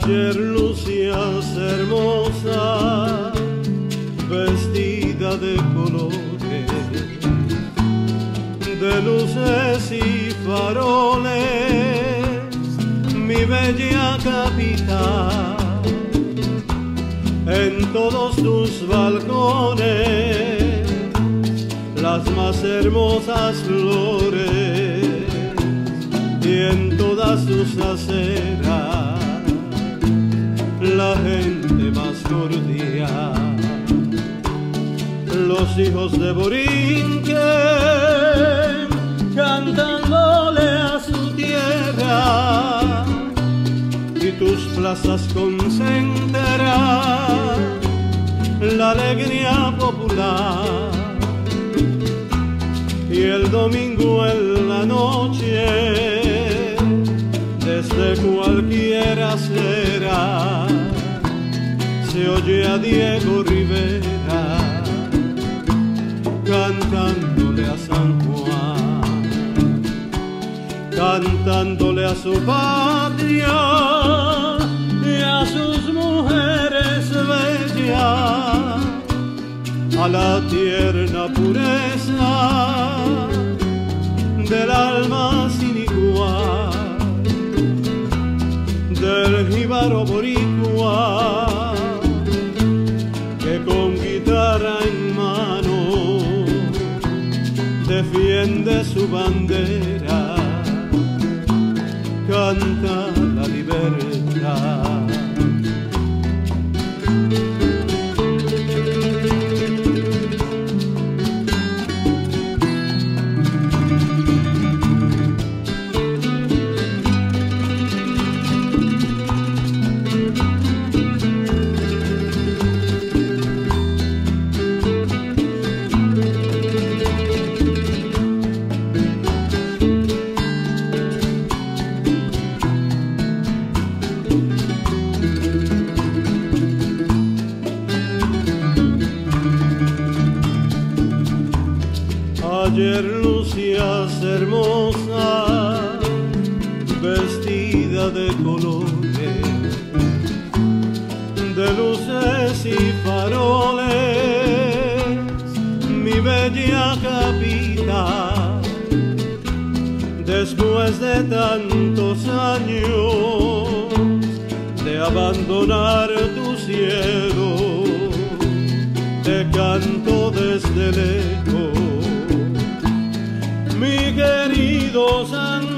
Ayer lucías hermosa, vestida de colores, de luces y faroles, mi bella capital. En todos tus balcones, las más hermosas flores, y en todas tus aceras, la gente más cordial. Los hijos de Borinquen cantándole a su tierra, y tus plazas concentran la alegría popular. Y el domingo en la noche, desde cualquier acera, se oye a Diego Rivera cantándole a San Juan, cantándole a su patria y a sus mujeres bellas, a la tierna pureza del alma sin igual, del jíbaro boricua, que con guitarra en mano defiende su bandera, canta la libertad. Ayer lucías hermosa, vestida de colores, de luces y faroles, mi bella capital. Después de tantos años de abandonar tu cielo, te canto desde lejos, mi querido San